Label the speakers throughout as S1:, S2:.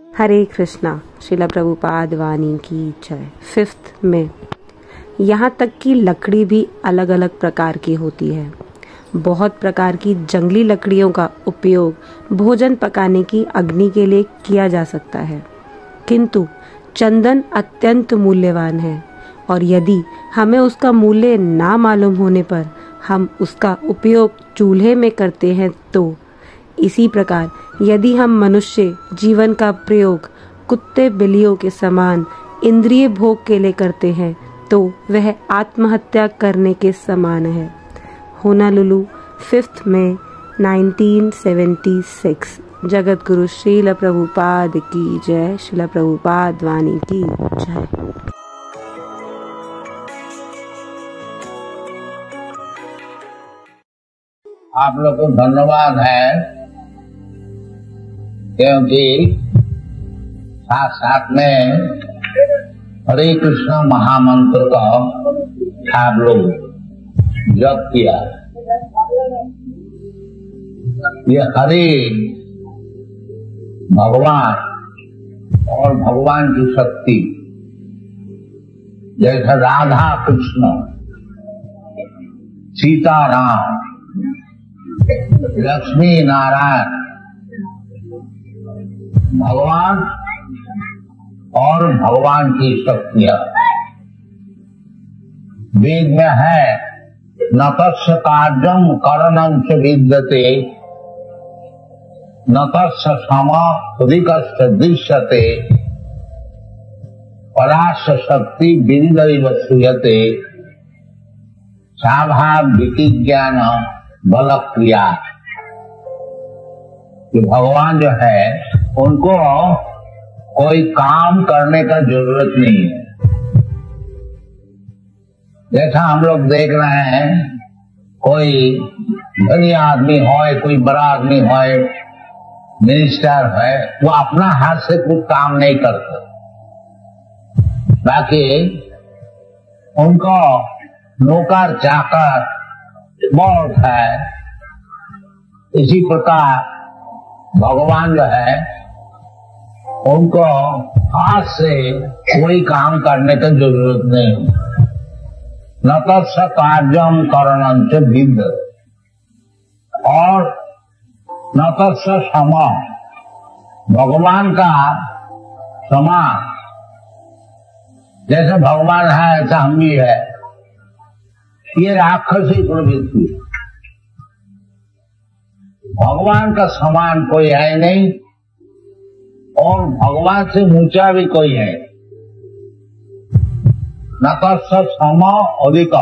S1: हरे कृष्णा। श्रीला प्रभुपाद वाणी की जय। 5th में यहाँ तक कि लकड़ी भी अलग अलग प्रकार की होती है। बहुत प्रकार की जंगली लकड़ियों का उपयोग भोजन पकाने की अग्नि के लिए किया जा सकता है, किंतु चंदन अत्यंत मूल्यवान है और यदि हमें उसका मूल्य ना मालूम होने पर हम उसका उपयोग चूल्हे में करते हैं तो इसी प्रकार यदि हम मनुष्य जीवन का प्रयोग कुत्ते बिल्लियों के समान इंद्रिय भोग के लिए करते हैं तो वह आत्महत्या करने के समान है। होनालुलु 5th में 1976। जगत गुरु श्रील प्रभुपाद की जय। श्रील प्रभुपाद वाणी की जय।
S2: आप लोग को धन्यवाद है, क्योंकि साथ साथ में हरे कृष्ण महामंत्र का आप लोग जप किया। ये हरे भगवान और भगवान की शक्ति, जैसे राधा कृष्ण, सीताराम, लक्ष्मी नारायण, भगवान और भगवान की शक्तियां। वेद में है न तस्य कार्यम करणं च विद्यते न तस्य समाधिकश्च दृश्यते परास्य शक्ति विदिदैव श्रूयते स्वाभाविकी ज्ञान बल क्रिया। कि भगवान जो है उनको कोई काम करने का जरूरत नहीं है। जैसा हम लोग देख रहे हैं, कोई धनी आदमी हो, कोई बड़ा आदमी हो, मिनिस्टर है, वो अपना हाथ से कुछ काम नहीं करते, बाकी उनको नौकर चाकर बहुत है। इसी प्रकार भगवान जो है उनको हाथ से कोई काम करने की जरूरत नहीं। न तस्य कार्यम करणं च विद्यते और न तस्य समा, भगवान का समान जैसे भगवान है ऐसा हम भी है। ये राक्षसी प्रवृत्ति, भगवान का समान कोई है नहीं और भगवान से ऊंचा भी कोई है। न तस्य सम अधिक,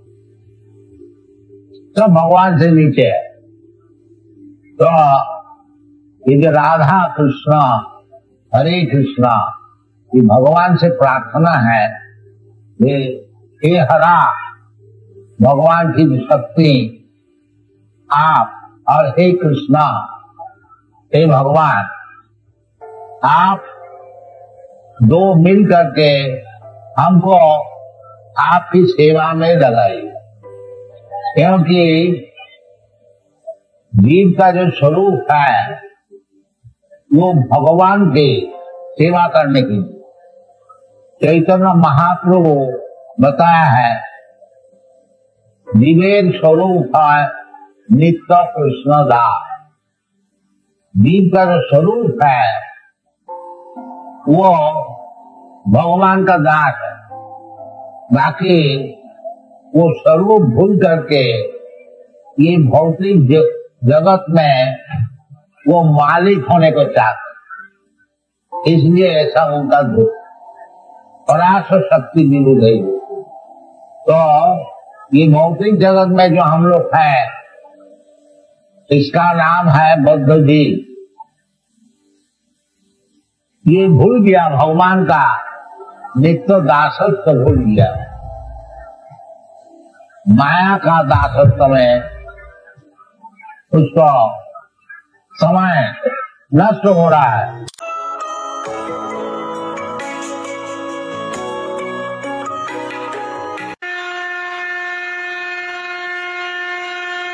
S2: सब भगवान से नीचे है। तो ये जो राधा कृष्ण हरे कृष्णा, ये भगवान से प्रार्थना है, ये हे हरा, भगवान की शक्ति आप, और हे कृष्णा, हे भगवान, आप दो मिल करके हमको आपकी सेवा में लगाइए। क्योंकि जीव का जो स्वरूप है वो भगवान की सेवा करने की। चैतन्य महाप्रभु बताया है, जीवेर स्वरूप है नित्य कृष्ण दास। जीव का जो स्वरूप है वो भगवान का दास है, बाकी वो स्वरूप भूल करके ये भौतिक जगत में वो मालिक होने को चाहते, इसलिए ऐसा उनका दुख। पराशर शक्ति मिल गई। तो ये भौतिक जगत में जो हम लोग हैं, इसका नाम है बद्ध जीव। ये भूल गया भगवान का नित्य दासत्व, भूल गया माया का दासत्व में उसको समय नष्ट हो रहा है।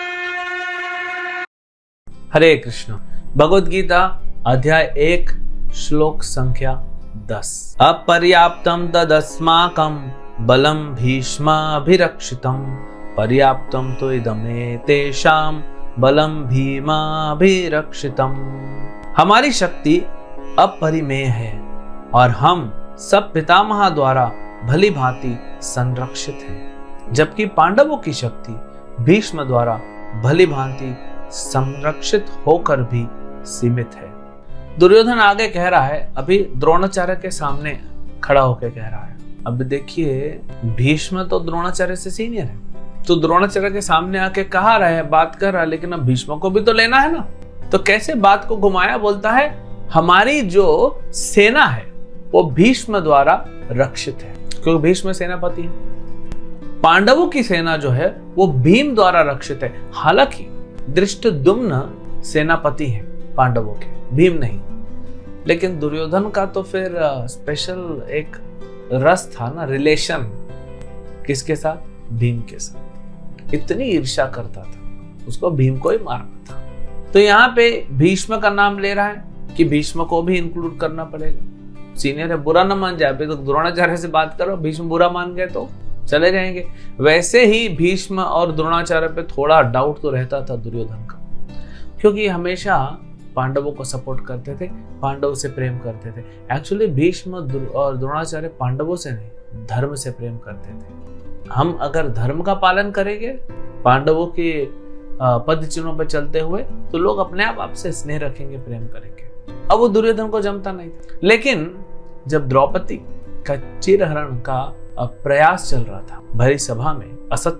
S3: हरे कृष्ण। भगवद गीता अध्याय 1 श्लोक संख्या 10। अपर्याप्तं तदस्माकं बलं भीष्माभिरक्षितं पर्याप्तं तु इदमेतेषां बलं भीमाभिरक्षितं। हमारी शक्ति अपरिमेय है और हम सब पितामह द्वारा भली भांति संरक्षित हैं, जबकि पांडवों की शक्ति भीष्म द्वारा भली भांति संरक्षित होकर भी सीमित है। दुर्योधन आगे कह रहा है, अभी द्रोणाचार्य के सामने खड़ा होकर कह रहा है। अब देखिए, भीष्म तो द्रोणाचार्य से सीनियर है, तो द्रोणाचार्य के सामने आके कहा रहा है, बात कर रहा है, लेकिन अब भीष्म को भी तो लेना है ना। तो कैसे बात को घुमाया, बोलता है हमारी जो सेना है वो भीष्म द्वारा रक्षित है, क्योंकि भीष्म सेनापति है। पांडवों की सेना जो है वो भीम द्वारा रक्षित है। हालांकि धृष्टद्युम्न सेनापति है पांडवों के, भीम नहीं। लेकिन दुर्योधन का तो फिर स्पेशल एक रस था ना, रिलेशन किसके साथ, भीम के साथ। इतनी ईर्ष्या करता था, उसको भीम को ही मारना था। तो यहाँ पे भीष्म का नाम ले रहा है कि भीष्म को भी इंक्लूड करना पड़ेगा। सीनियर है, बुरा ना मान जाए, तो द्रोणाचार्य से बात करो, भीष्म बुरा मान गए तो चले जाएंगे। वैसे ही भीष्म और द्रोणाचार्य पे थोड़ा डाउट तो रहता था दुर्योधन का, क्योंकि हमेशा पांडवों को सपोर्ट करते थे, पांडवों से प्रेम करते थे। एक्चुअली भीष्म और द्रोणाचार्य पांडवों से नहीं, धर्म से प्रेम करते थे। हम अगर धर्म का पालन करेंगे, पांडवों के पद चिन्हों पर चलते हुए, तो लोग अपने आप आपसे स्नेह रखेंगे, प्रेम करेंगे। अब वो दुर्योधन को जमता नहीं था। लेकिन जब द्रौपदी का चिरहरण का प्रयास चल रहा था भरी सभा में, असत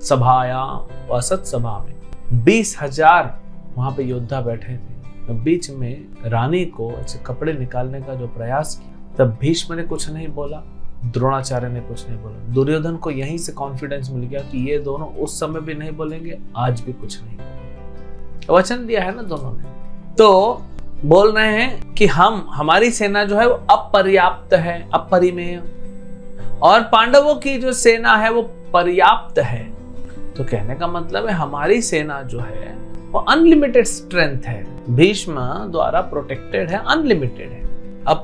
S3: सभा में 20,000 वहां पे योद्धा बैठे थे, बीच में रानी को अच्छे कपड़े निकालने का जो प्रयास किया, तब भीष्म ने कुछ नहीं बोला, द्रोणाचार्य ने कुछ नहीं बोला। दुर्योधन को यहीं से कॉन्फिडेंस मिल गया कि ये दोनों उस समय भी नहीं बोलेंगे, आज भी कुछ नहीं बोलेंगे। वचन दिया है ना दोनों ने। तो बोल रहे हैं कि हमारी सेना जो है वो अपर्याप्त है, अपरिमेय, और पांडवों की जो सेना है वो पर्याप्त है। तो कहने का मतलब है हमारी सेना जो है वो अनलिमिटेड स्ट्रेंथ है, भीष्म द्वारा प्रोटेक्टेड है, अनलिमिटेड है।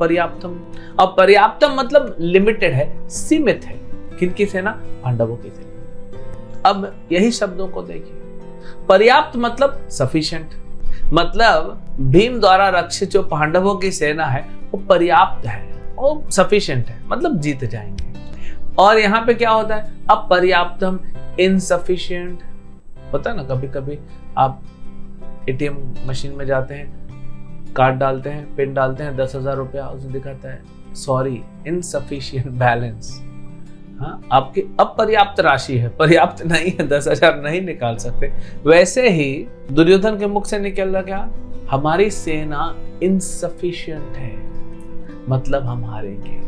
S3: अपर्याप्तम मतलब लिमिटेड है, सीमित है। किनकी सेना, पांडवों की सेना। अब यही शब्दों को देखिए, पर्याप्त मतलब सफिशिएंट, मतलब भीम द्वारा रक्षित जो पांडवों की सेना है वो पर्याप्त है, वो सफिशिएंट है, मतलब जीत जाएंगे। और यहाँ पे क्या होता है, अपर्याप्तम, इनसफिशिएंट होता है ना। कभी कभी आप एटीएम मशीन में जाते हैं, कार्ड डालते हैं, पिन डालते हैं, 10,000 रुपया, उसमें दिखाता है सॉरी इनसफिशिएंट बैलेंस। हाँ, आपकी अपर्याप्त राशि है, पर्याप्त नहीं है, 10,000 नहीं निकाल सकते। वैसे ही दुर्योधन के मुख से निकल रहा क्या, हमारी सेना इनसफिशिएंट है, मतलब हम हारेंगे।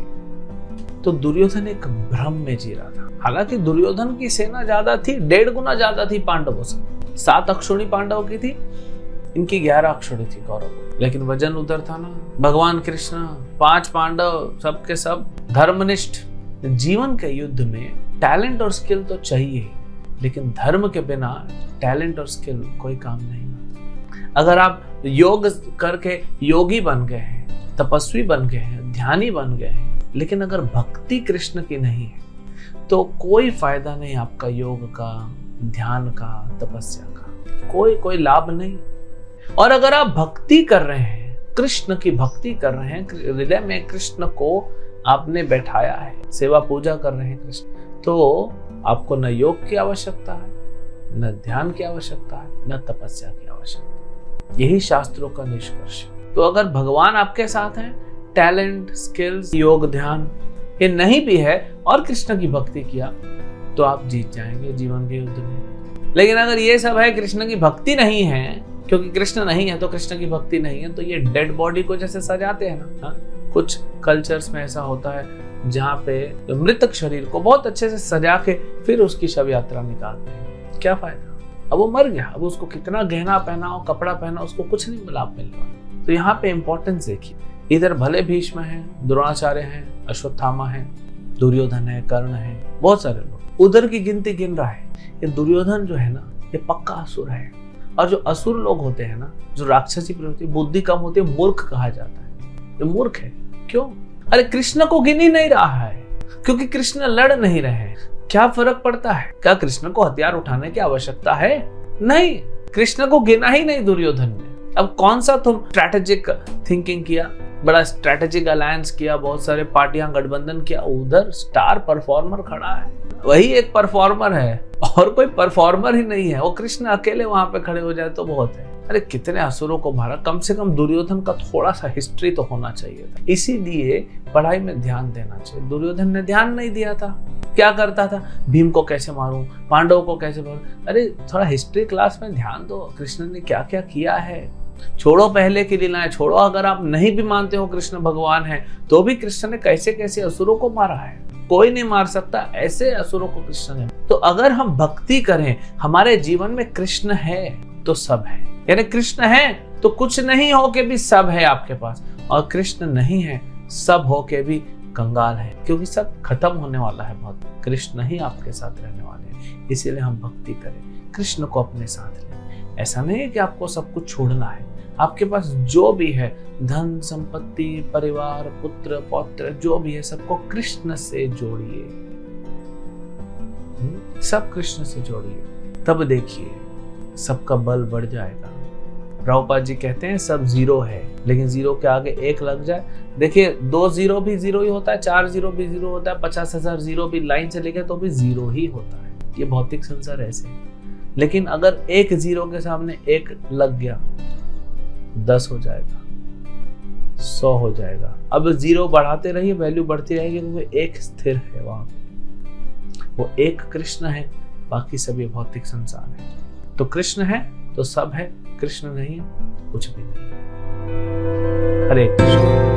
S3: तो दुर्योधन एक भ्रम में जी रहा था। हालांकि दुर्योधन की सेना ज्यादा थी, 1.5 गुना ज्यादा थी पांडवों से। 7 अक्षौणी पांडवों की थी, इनकी 11 अक्षौणी थी कौरवों। लेकिन वजन उधर था ना। भगवान कृष्ण, 5 पांडव, सबके सब धर्मनिष्ठ। जीवन के युद्ध में टैलेंट और स्किल तो चाहिए, लेकिन धर्म के बिना टैलेंट और स्किल कोई काम नहीं आता। अगर आप योग करके योगी बन गए हैं, तपस्वी बन गए हैं, ध्यानी बन गए हैं, लेकिन अगर भक्ति कृष्ण की नहीं है तो कोई फायदा नहीं आपका, योग का, ध्यान का, तपस्या का, कोई लाभ नहीं। और अगर आप भक्ति कर रहे हैं, कृष्ण की भक्ति कर रहे हैं, हृदय में कृष्ण को आपने बैठाया है, सेवा पूजा कर रहे हैं कृष्ण, तो आपको न योग की आवश्यकता है, न ध्यान की आवश्यकता है, न तपस्या की आवश्यकता। यही शास्त्रों का निष्कर्ष है। तो अगर भगवान आपके साथ हैं, टैलेंट, स्किल्स, योग, ध्यान ये नहीं भी है और कृष्ण की भक्ति किया, तो आप जीत जाएंगे जीवन के युद्ध में। लेकिन अगर ये सब है, कृष्ण की भक्ति नहीं है, क्योंकि कृष्ण नहीं है तो कृष्ण की भक्ति नहीं है, तो ये डेड बॉडी को जैसे सजाते हैं ना। हाँ? कुछ कल्चर्स में ऐसा होता है जहाँ पे मृतक शरीर को बहुत अच्छे से सजा के फिर उसकी शव यात्रा निकालते हैं। क्या फायदा, अब वो मर गया, अब उसको कितना गहना पहनाओ, कपड़ा पहनाओ, उसको कुछ नहीं लाभ मिलने वाला। तो यहाँ पे इंपॉर्टेंस देखिए, इधर भले भीष्म है, द्रोणाचार्य है, अश्वत्थामा है, दुर्योधन है, कर्ण है, बहुत सारे लोग, उधर की गिनती गिन रहा है। ये दुर्योधन जो है ना, ये पक्का असुर है। और जो असुर लोग होते हैं ना, जो राक्षसी प्रवृत्ति, बुद्धि कम होती है, मूर्ख कहा जाता है। ये मूर्ख है। क्यों? अरे कृष्ण को गिन ही नहीं रहा है, क्योंकि कृष्ण लड़ नहीं रहे हैं। क्या फर्क पड़ता है? क्या कृष्ण को हथियार उठाने की आवश्यकता है? नहीं, कृष्ण को गिना ही नहीं दुर्योधन ने। अब कौन सा तुम स्ट्रैटेजिक थिंकिंग किया, बड़ा स्ट्रैटेजिक अलायंस किया, बहुत सारे पार्टियां गठबंधन किया। उधर स्टार परफॉर्मर खड़ा है, वही एक परफॉर्मर है और कोई परफॉर्मर ही नहीं है। वो कृष्ण अकेले वहां पे खड़े हो जाए तो बहुत है। अरे कितने असुरों को मारा, कम से कम दुर्योधन का थोड़ा सा हिस्ट्री तो होना चाहिए था। इसीलिए पढ़ाई में ध्यान देना चाहिए। दुर्योधन ने ध्यान नहीं दिया था। क्या करता था? भीम को कैसे मारूं, पांडवों को कैसे मारूं। अरे थोड़ा हिस्ट्री क्लास में ध्यान दो, कृष्ण ने क्या क्या किया है। छोड़ो पहले की लीलाएं, छोड़ो अगर आप नहीं भी मानते हो कृष्ण भगवान है, तो भी कृष्ण ने कैसे कैसे असुरों को मारा है। कोई नहीं मार सकता ऐसे असुरों को कृष्ण ने। तो अगर हम भक्ति करें, हमारे जीवन में कृष्ण है तो सब है। यानी कृष्ण है तो कुछ नहीं हो के भी सब है आपके पास, और कृष्ण नहीं है सब हो के भी कंगाल है, क्योंकि सब खत्म होने वाला है बहुत। कृष्ण ही आपके साथ रहने वाले हैं। इसीलिए हम भक्ति करें, कृष्ण को अपने साथ लें। ऐसा नहीं है कि आपको सब कुछ छोड़ना है। आपके पास जो भी है, धन संपत्ति, परिवार, पुत्र पौत्र, जो भी है, सबको कृष्ण से जोड़िए। सब कृष्ण से जोड़िए, तब देखिए सबका बल बढ़ जाएगा। प्रभुपाद जी कहते हैं सब जीरो है, लेकिन जीरो के आगे एक लग जाए। देखिए 2 जीरो भी जीरो ही होता है, 4 जीरो भी जीरो होता है, 50,000 जीरो भी लाइन से लेके तो भी जीरो ही होता है। ये भौतिक संसार ऐसे है। लेकिन अगर एक जीरो के सामने एक लग गया, 10 हो जाएगा, 100 हो जाएगा। अब जीरो बढ़ाते रहिए, वैल्यू बढ़ती रहेगी, क्योंकि एक स्थिर है वहां पे। वो एक कृष्ण है, बाकी सभी भौतिक संसार है। तो कृष्ण है तो सब है, कृष्ण नहीं है तो कुछ भी नहीं। हरे कृष्ण।